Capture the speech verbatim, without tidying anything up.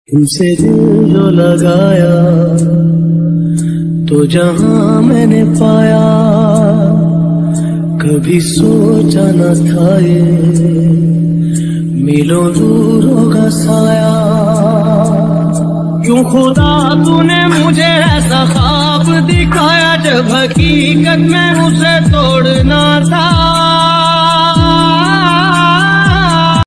तुमसे दिल जो लगाया तो जहां मैंने पाया, कभी सोचा न था ये मिलो दूर होगा साया। क्यों खुदा तूने मुझे ऐसा ख्वाब दिखाया, जब हकीकत में उसे तोड़ना था।